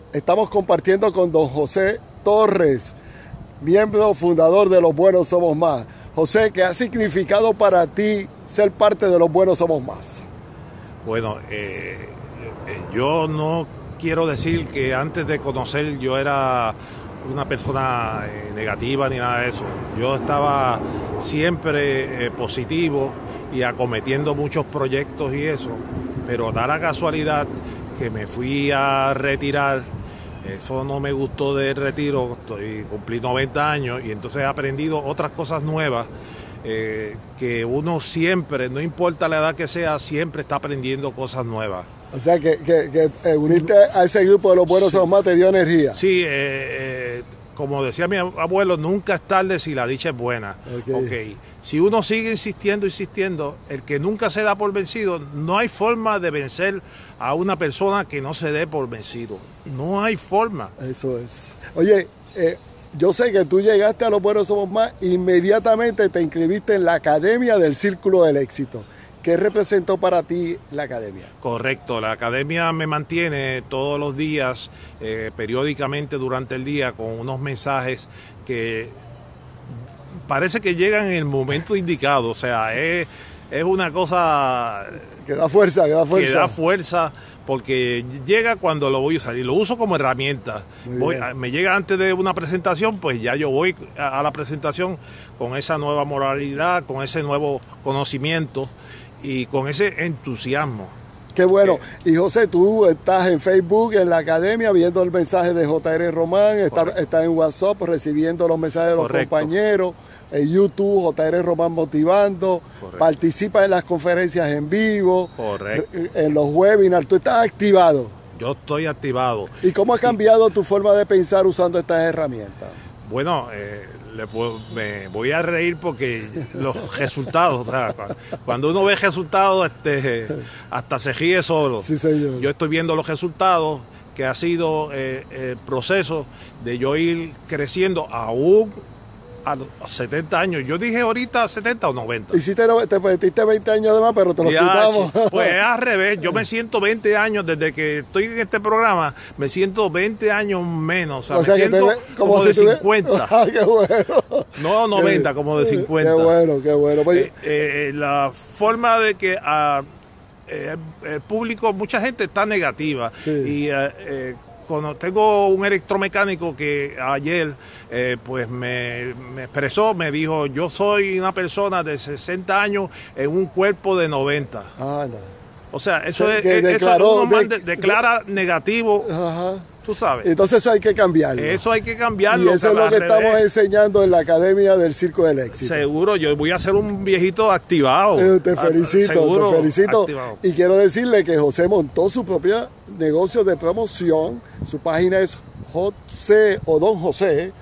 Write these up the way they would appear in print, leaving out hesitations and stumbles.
Estamos compartiendo con don José Torres, miembro fundador de Los Buenos Somos Más. José, ¿qué ha significado para ti ser parte de Los Buenos Somos Más? Bueno, yo no quiero decir que antes de conocer yo era una persona negativa ni nada de eso. Yo estaba siempre positivo y acometiendo muchos proyectos y eso, pero da la casualidad que me fui a retirar. Eso no me gustó del retiro, cumplí 90 años y entonces he aprendido otras cosas nuevas que uno siempre, no importa la edad que sea, siempre está aprendiendo cosas nuevas. O sea que unirte a ese grupo de Los Buenos Somos Más te dio energía. Sí, como decía mi abuelo, nunca es tarde si la dicha es buena. Okay. Si uno sigue insistiendo, el que nunca se da por vencido, no hay forma de vencer a una persona que no se dé por vencido. No hay forma. Eso es. Oye, yo sé que tú llegaste a Los Buenos Somos Más, inmediatamente te inscribiste en la Academia del Círculo del Éxito. ¿Qué representó para ti la Academia? Correcto, la Academia me mantiene todos los días, periódicamente durante el día, con unos mensajes que parece que llegan en el momento indicado. O sea, es una cosa que da fuerza, que da fuerza porque llega cuando lo voy a usar y lo uso como herramienta. Me llega antes de una presentación, pues ya yo voy a la presentación con esa nueva moralidad, con ese nuevo conocimiento y con ese entusiasmo. Qué bueno. Y José, tú estás en Facebook, en la Academia, viendo el mensaje de J.R. Román, estás en WhatsApp recibiendo los mensajes de los compañeros, en YouTube, J.R. Román motivando, participas en las conferencias en vivo, en los webinars, tú estás activado. Yo estoy activado. ¿Y cómo ha cambiado tu forma de pensar usando estas herramientas? Bueno, me voy a reír porque los resultados, o sea, cuando uno ve resultados, hasta se ríe solo. Sí, señor. Yo estoy viendo los resultados, que ha sido el proceso de yo ir creciendo aún a los 70 años. Yo dije ahorita 70 o 90. Y si te metiste 20 años de más, pero te lo quitamos. Pues es al revés. Yo me siento 20 años, desde que estoy en este programa, me siento 20 años menos. O sea me siento como de 50. Ah, qué bueno. No 90, como de 50. Qué bueno, qué bueno. La forma de que el público, mucha gente está negativa. Sí. Y cuando tengo un electromecánico que ayer pues me expresó, me dijo, yo soy una persona de 60 años en un cuerpo de 90. Ah, no. O sea, eso declara negativo. Ajá. Tú sabes. Entonces eso hay que cambiarlo. Eso hay que cambiarlo. Y eso es lo que estamos enseñando en la Academia del Circo del Éxito. Seguro, yo voy a ser un viejito activado. Te felicito, seguro, te felicito. Activado. Y quiero decirle que José montó su propio negocio de promoción. Su página es José o Don José,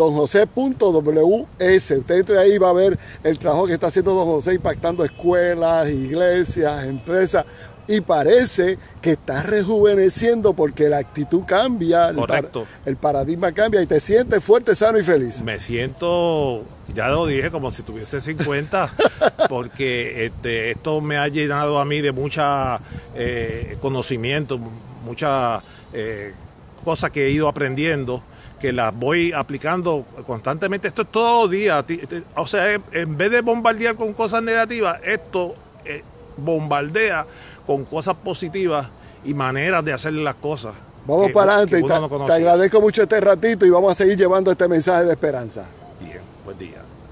donjose.ws. Usted entre ahí va a ver el trabajo que está haciendo Don José impactando escuelas, iglesias, empresas. Y parece que estás rejuveneciendo porque la actitud cambia, el paradigma cambia y te sientes fuerte, sano y feliz. Me siento, ya lo dije, como si tuviese 50, porque esto me ha llenado a mí de mucha conocimiento, muchas cosas que he ido aprendiendo, que las voy aplicando constantemente. Esto es todos los días. O sea, en vez de bombardear con cosas negativas, esto bombardea con cosas positivas y maneras de hacer las cosas. Vamos para adelante. Te agradezco mucho este ratito y vamos a seguir llevando este mensaje de esperanza. Bien, buen día.